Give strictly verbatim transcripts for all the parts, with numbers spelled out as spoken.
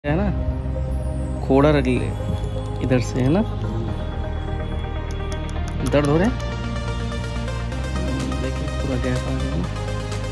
है ना, खोड़ा रख ले इधर से, है ना। दर्द हो रहे हैं, देखिए पूरा गैस आ गया ना।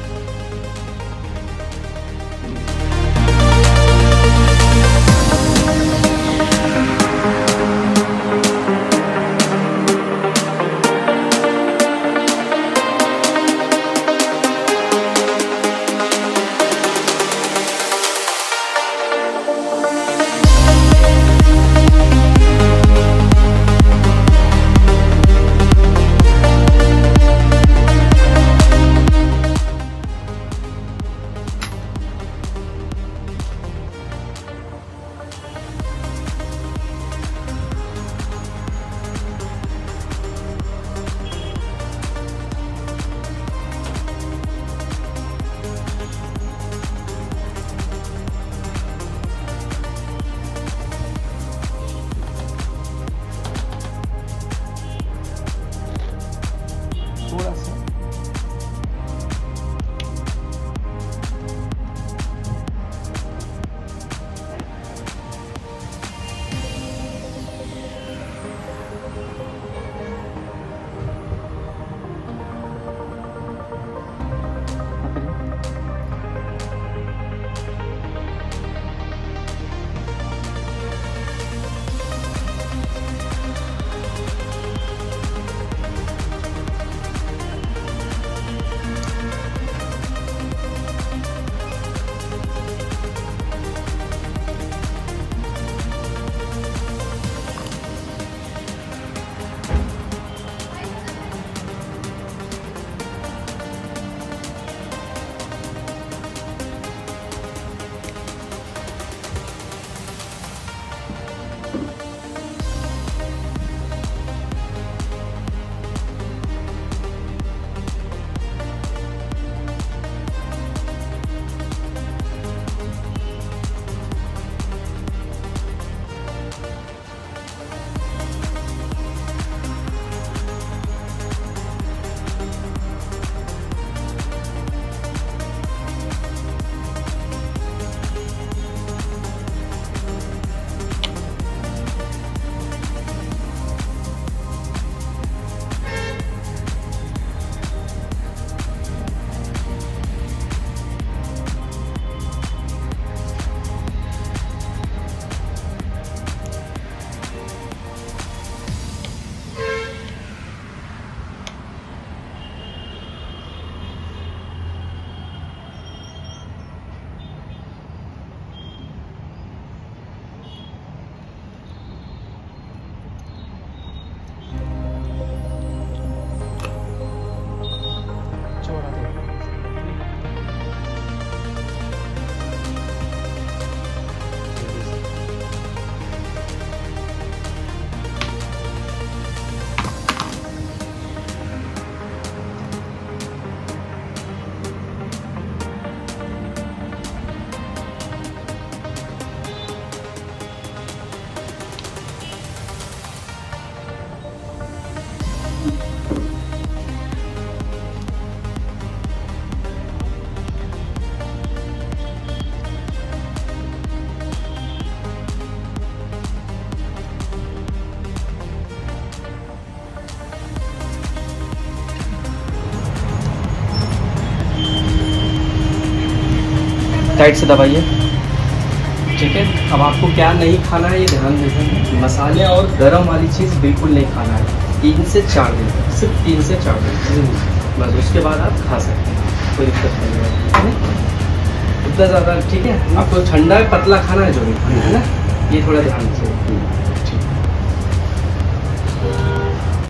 थोड़ा सा टाइट से दबाइए, ठीक है। अब आपको क्या नहीं खाना है ये ध्यान देना, मसाले और गरम वाली चीज़ बिल्कुल नहीं खाना है। तीन से चार दिन तक, सिर्फ तीन से चार दिन बस, उसके बाद आप खा सकते हैं, कोई दिक्कत नहीं है, ठीक है। इतना ज़्यादा ठीक है। आपको ठंडा पतला खाना है जो भी खाना है ना, ये थोड़ा ध्यान से।